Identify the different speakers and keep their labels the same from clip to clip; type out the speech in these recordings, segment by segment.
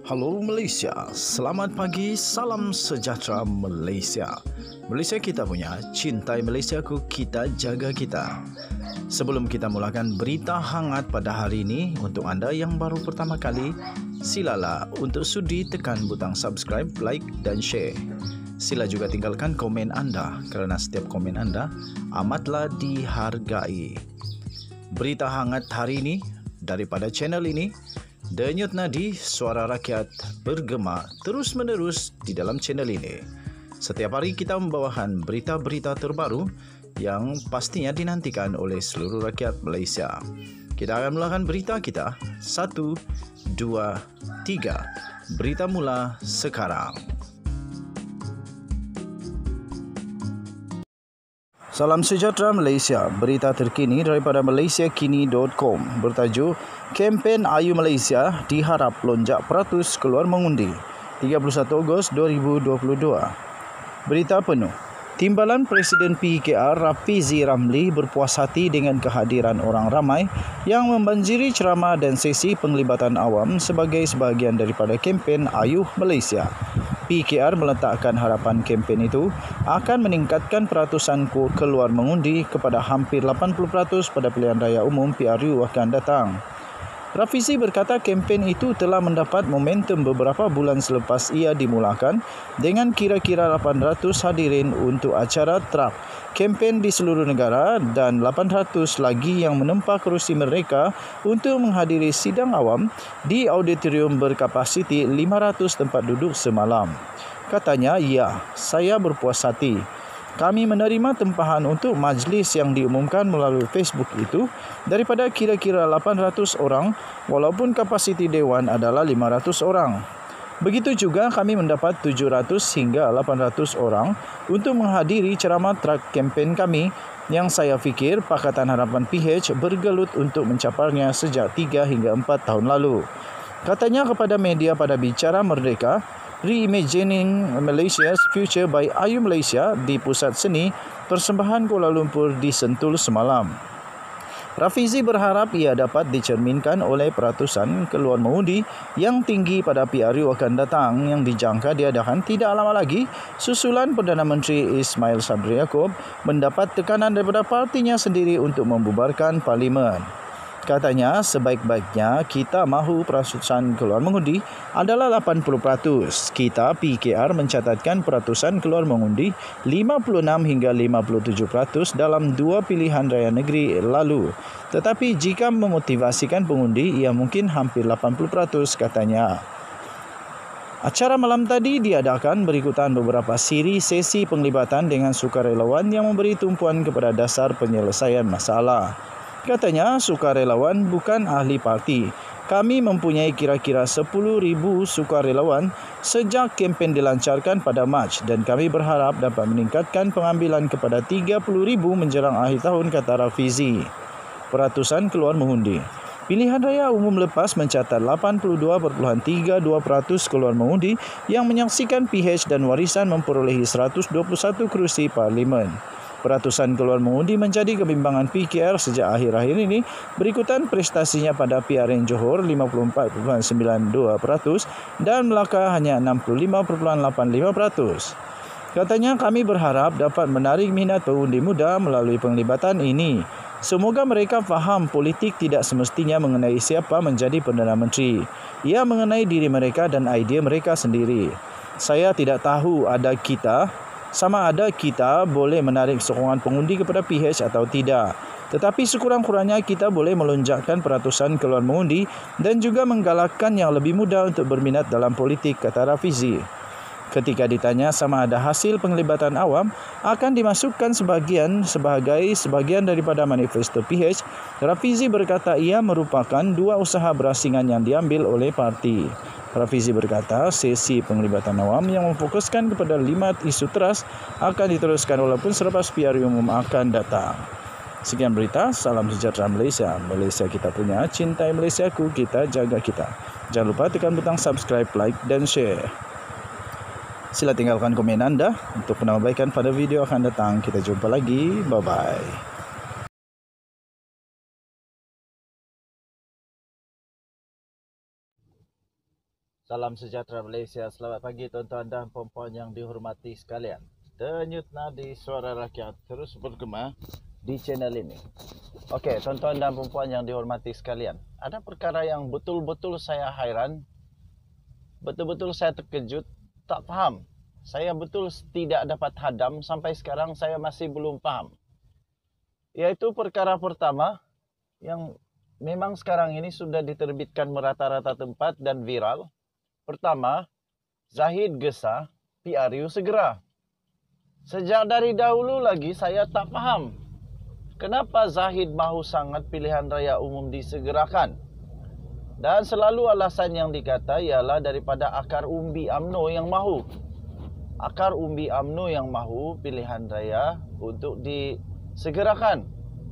Speaker 1: Halo Malaysia, selamat pagi, salam sejahtera Malaysia. Malaysia kita punya, cintai Malaysiaku, kita jaga kita. Sebelum kita mulakan berita hangat pada hari ini, untuk anda yang baru pertama kali, silalah untuk sudi tekan butang subscribe, like dan share. Sila juga tinggalkan komen anda kerana setiap komen anda amatlah dihargai. Berita hangat hari ini daripada channel ini, Denyut nadi suara rakyat bergema terus-menerus di dalam channel ini. Setiap hari kita membawakan berita-berita terbaru yang pastinya dinantikan oleh seluruh rakyat Malaysia. Kita akan mulakan berita kita. 1, 2, 3. Berita mula sekarang. Salam sejahtera Malaysia. Berita terkini daripada malaysiakini.com bertajuk Kempen Ayu Malaysia diharap lonjak peratus keluar mengundi 31 Ogos 2022. Berita penuh. Timbalan Presiden PKR Rafizi Ramli berpuas hati dengan kehadiran orang ramai yang membanjiri ceramah dan sesi penglibatan awam sebagai sebahagian daripada kempen Ayuh Malaysia. PKR meletakkan harapan kempen itu akan meningkatkan peratusan keluar mengundi kepada hampir 80% pada pilihan raya umum PRU akan datang. Rafizi berkata kempen itu telah mendapat momentum beberapa bulan selepas ia dimulakan dengan kira-kira 800 hadirin untuk acara trak kempen di seluruh negara dan 800 lagi yang menempah kerusi mereka untuk menghadiri sidang awam di auditorium berkapasiti 500 tempat duduk semalam. Katanya, ya, saya berpuas hati. Kami menerima tempahan untuk majlis yang diumumkan melalui Facebook itu daripada kira-kira 800 orang walaupun kapasiti Dewan adalah 500 orang. Begitu juga kami mendapat 700 hingga 800 orang untuk menghadiri ceramah trak kempen kami yang saya fikir Pakatan Harapan PH bergelut untuk mencapainya sejak 3 hingga 4 tahun lalu. Katanya kepada media pada Bicara Merdeka, Reimagining Malaysia's Future by Ayu Malaysia di Pusat Seni Persembahan Kuala Lumpur di Sentul semalam. Rafizi berharap ia dapat dicerminkan oleh peratusan keluar mengundi yang tinggi pada PRU akan datang yang dijangka diadakan tidak lama lagi susulan Perdana Menteri Ismail Sabri Yaakob mendapat tekanan daripada partinya sendiri untuk membubarkan Parlimen. Katanya, sebaik-baiknya kita mahu peratusan keluar mengundi adalah 80%. Kita PKR mencatatkan peratusan keluar mengundi 56 hingga 57% dalam 2 pilihan raya negeri lalu. Tetapi jika memotivasikan pengundi, ia mungkin hampir 80%, katanya. Acara malam tadi diadakan berikutan beberapa sesi penglibatan dengan sukarelawan yang memberi tumpuan kepada dasar penyelesaian masalah. Katanya, sukarelawan bukan ahli parti. Kami mempunyai kira-kira 10,000 sukarelawan sejak kempen dilancarkan pada Mac dan kami berharap dapat meningkatkan pengambilan kepada 30,000 menjelang akhir tahun, kata Rafizi. Peratusan keluar mengundi. Pilihan raya umum lepas mencatat 82.32% keluar mengundi yang menyaksikan PH dan Warisan memperolehi 121 kerusi Parlimen. Peratusan keluar mengundi menjadi kebimbangan PKR sejak akhir-akhir ini berikutan prestasinya pada PRN Johor 54.92% dan Melaka hanya 65.85%. Katanya, kami berharap dapat menarik minat pengundi muda melalui penglibatan ini. Semoga mereka faham politik tidak semestinya mengenai siapa menjadi Perdana Menteri. Ia mengenai diri mereka dan idea mereka sendiri. Saya tidak tahu sama ada kita boleh menarik sokongan pengundi kepada PH atau tidak. Tetapi sekurang-kurangnya kita boleh melonjakkan peratusan keluar mengundi dan juga menggalakkan yang lebih muda untuk berminat dalam politik, kata Rafizi. Ketika ditanya sama ada hasil penglibatan awam akan dimasukkan sebagai sebagian daripada manifesto PH, Rafizi berkata ia merupakan dua usaha berasingan yang diambil oleh parti. Rafizi berkata sesi penglibatan awam yang memfokuskan kepada 5 isu teras akan diteruskan walaupun selepas PRU umum akan datang. Sekian berita, salam sejahtera Malaysia. Malaysia kita punya, cintai Malaysiaku, kita jaga kita. Jangan lupa tekan butang subscribe, like dan share. Sila tinggalkan komen anda untuk penambahbaikan pada video akan datang. Kita jumpa lagi. Bye-bye. Salam sejahtera Malaysia. Selamat pagi tuan-tuan dan puan-puan yang dihormati sekalian. Denyut nadi suara rakyat terus bergema di channel ini. Okey, tuan-tuan dan puan-puan yang dihormati sekalian. Ada perkara yang betul-betul saya hairan. Betul-betul saya terkejut, tak faham. Saya betul tidak dapat hadam, sampai sekarang saya masih belum faham. Iaitu perkara pertama yang memang sekarang ini sudah diterbitkan merata-rata tempat dan viral. Pertama, Zahid Gesa, PRU segera. Sejak dari dahulu lagi saya tak faham. Kenapa Zahid mahu sangat pilihan raya umum disegerakan? Dan selalu alasan yang dikata ialah daripada akar umbi UMNO yang mahu. Akar umbi UMNO yang mahu pilihan raya untuk disegerakan.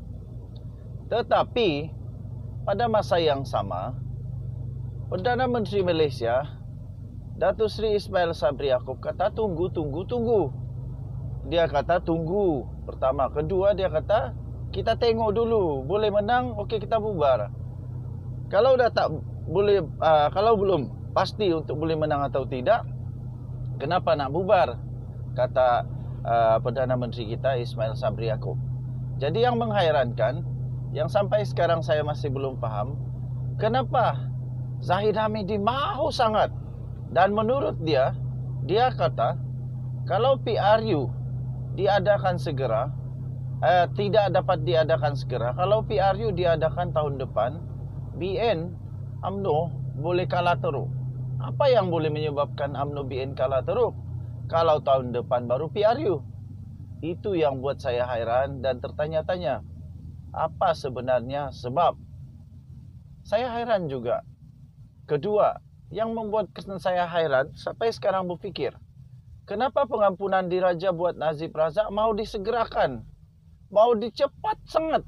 Speaker 1: Tetapi pada masa yang sama, Perdana Menteri Malaysia Datuk Seri Ismail Sabri Yaakob kata tunggu. Dia kata tunggu. Pertama, kedua dia kata kita tengok dulu, boleh menang, okey kita bubar. Kalau dah tak boleh, kalau belum pasti untuk boleh menang atau tidak, kenapa nak bubar? Kata Perdana Menteri kita Ismail Sabri Yaakob. Jadi yang menghairankan, yang sampai sekarang saya masih belum faham, kenapa Zahid Hamidi mahu sangat. Dan menurut dia kata kalau PRU diadakan segera, tidak dapat diadakan segera. Kalau PRU diadakan tahun depan, BN UMNO boleh kalah teruk. Apa yang boleh menyebabkan UMNO BN kalah teruk? Kalau tahun depan baru PRU. Itu yang buat saya hairan dan tertanya-tanya. Apa sebenarnya sebab? Saya hairan juga. Kedua, yang membuat saya hairan sampai sekarang berfikir, kenapa pengampunan diraja buat Najib Razak mau disegerakan? Mau dicepat sangat.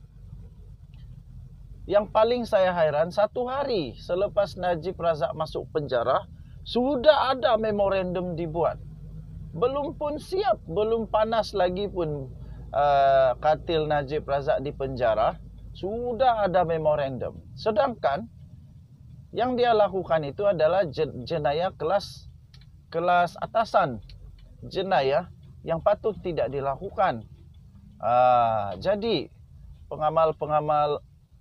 Speaker 1: Yang paling saya hairan, 1 hari selepas Najib Razak masuk penjara, sudah ada memorandum dibuat. Belum pun siap, belum panas lagi pun katil Najib Razak di penjara, sudah ada memorandum. Sedangkan yang dia lakukan itu adalah jenayah kelas atasan. Jenayah yang patut tidak dilakukan. Jadi pengamal-pengamal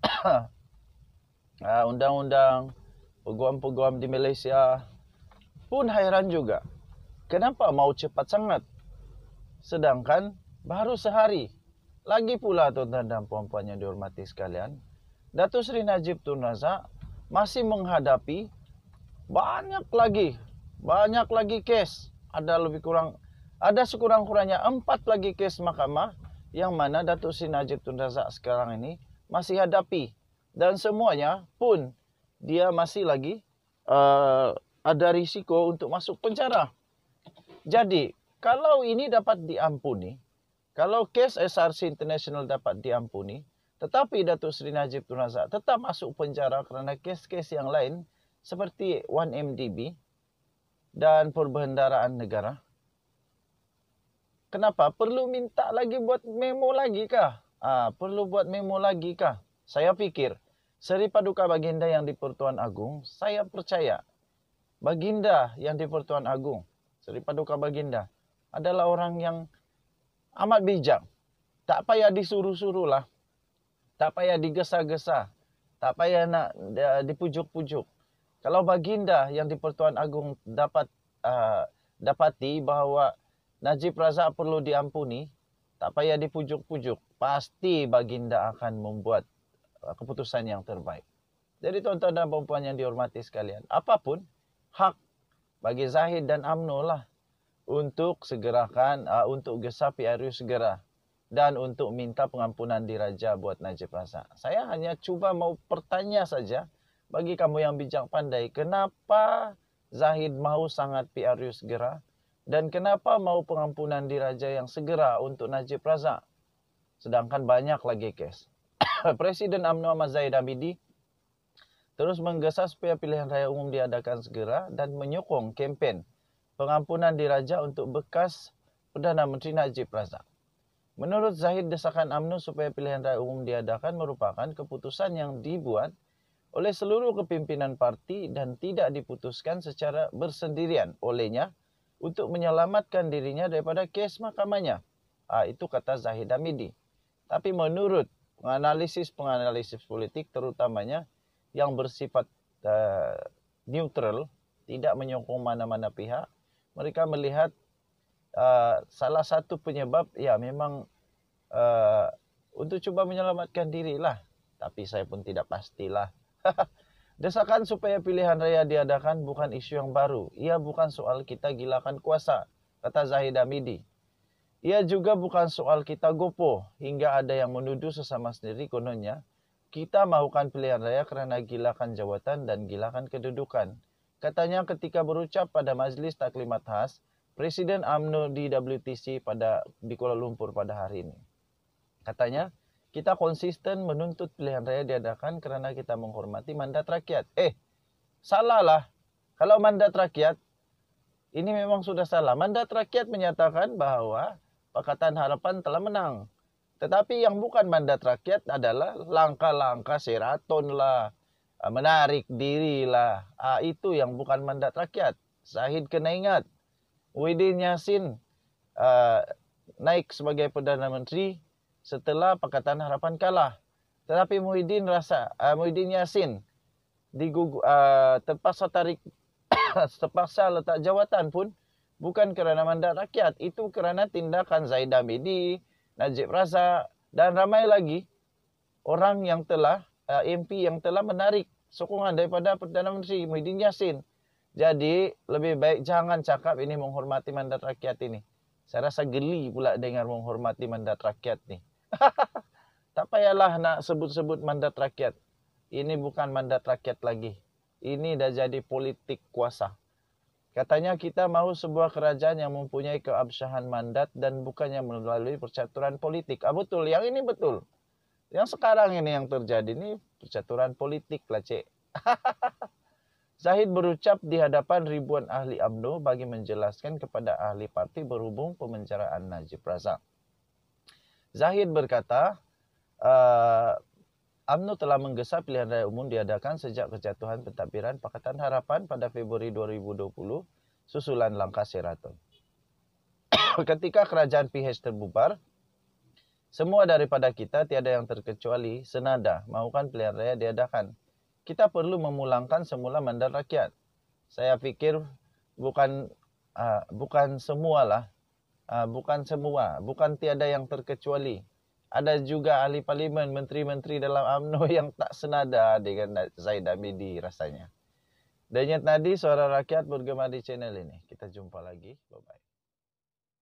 Speaker 1: undang-undang, peguam-peguam di Malaysia pun hairan juga. Kenapa mau cepat sangat? Sedangkan baru sehari. Lagi pula tuan-tuan dan puan-puan yang dihormati sekalian, Datuk Seri Najib Tun Razak masih menghadapi banyak lagi kes. Ada sekurang-kurangnya 4 lagi kes mahkamah yang mana Datuk Seri Najib Tun Razak sekarang ini masih hadapi. Dan semuanya pun dia masih lagi ada risiko untuk masuk penjara. Jadi, kalau ini dapat diampuni, kalau kes SRC International dapat diampuni, tetapi Datuk Seri Najib Tun Razak tetap masuk penjara kerana kes-kes yang lain seperti 1MDB dan perbendaharaan negara. Kenapa? Perlu minta lagi buat memo lagi kah? Perlu buat memo lagi kah? Saya fikir, Seri Paduka Baginda yang di Pertuan Agong, saya percaya Baginda yang di Pertuan Agong, Seri Paduka Baginda adalah orang yang amat bijak. Tak payah disuruh-suruh lah. Tak payah digesa-gesa. Tak payah nak dipujuk-pujuk. Kalau Baginda yang di Pertuan Agong dapati bahawa Najib Razak perlu diampuni, tak payah dipujuk-pujuk. Pasti Baginda akan membuat keputusan yang terbaik. Jadi tuan-tuan dan puan-puan yang dihormati sekalian, apapun hak bagi Zahid dan UMNO lah untuk segerakan, untuk Gesa PRU segera. Dan untuk minta pengampunan diraja buat Najib Razak. Saya hanya cuba mau bertanya saja bagi kamu yang bijak pandai, kenapa Zahid mahu sangat PRU segera dan kenapa mahu pengampunan diraja yang segera untuk Najib Razak? Sedangkan banyak lagi kes. Presiden UMNO Ahmad Zahid Hamidi terus menggesa supaya pilihan raya umum diadakan segera dan menyokong kempen pengampunan diraja untuk bekas Perdana Menteri Najib Razak. Menurut Zahid, desakan UMNO supaya pilihan raya umum diadakan merupakan keputusan yang dibuat oleh seluruh kepimpinan parti dan tidak diputuskan secara bersendirian olehnya untuk menyelamatkan dirinya daripada kes mahkamahnya. Itu kata Zahid Hamidi. Tapi menurut penganalisis politik terutamanya yang bersifat neutral, tidak menyokong mana-mana pihak, mereka melihat salah satu penyebab ya memang untuk cuba menyelamatkan dirilah. Tapi saya pun tidak pastilah. Desakan supaya pilihan raya diadakan bukan isu yang baru. Ia bukan soal kita gilakan kuasa, kata Zahid Hamidi. Ia juga bukan soal kita gopoh, hingga ada yang menuduh sesama sendiri kononnya, kita melakukan pilihan raya kerana gilakan jawatan dan gilakan kedudukan. Katanya ketika berucap pada Majlis Taklimat Khas, Presiden UMNO di WTC di Kuala Lumpur pada hari ini. Katanya, kita konsisten menuntut pilihan raya diadakan kerana kita menghormati mandat rakyat. Salah lah. Kalau mandat rakyat, ini memang sudah salah. Mandat rakyat menyatakan bahawa Pakatan Harapan telah menang. Tetapi yang bukan mandat rakyat adalah langkah-langkah Sheraton lah, menarik diri lah. Itu yang bukan mandat rakyat. Zahid kena ingat. Muhyiddin Yassin naik sebagai Perdana Menteri setelah Pakatan Harapan kalah. Tetapi Muhyiddin Yassin terpaksa letak jawatan pun bukan kerana mandat rakyat. Itu kerana tindakan Zahid Hamidi, Najib Razak dan ramai lagi orang yang telah MP yang telah menarik sokongan daripada Perdana Menteri Muhyiddin Yassin. Jadi lebih baik jangan cakap ini menghormati mandat rakyat ini. Saya rasa geli pula dengar menghormati mandat rakyat ni. Tak payahlah nak sebut-sebut mandat rakyat. Ini bukan mandat rakyat lagi. Ini dah jadi politik kuasa. Katanya kita mahu sebuah kerajaan yang mempunyai keabsahan mandat dan bukannya melalui percaturan politik. Betul, yang ini betul. Yang sekarang ini yang terjadi ini percaturan politik lah, cik. Zahid berucap di hadapan ribuan ahli UMNO bagi menjelaskan kepada ahli parti berhubung pemenjaraan Najib Razak. Zahid berkata, UMNO telah menggesa pilihan raya umum diadakan sejak kejatuhan pentadbiran Pakatan Harapan pada Februari 2020 susulan langkah Sheraton. Ketika kerajaan PH terbubar, semua daripada kita tiada yang terkecuali senada mahukan pilihan raya diadakan. Kita perlu memulangkan semula mandat rakyat. Saya fikir bukan semua, bukan tiada yang terkecuali. Ada juga ahli parlimen, menteri-menteri dalam UMNO yang tak senada dengan Zahid Hamidi rasanya. Denyut nadi suara rakyat bergema di channel ini. Kita jumpa lagi. Bye-bye.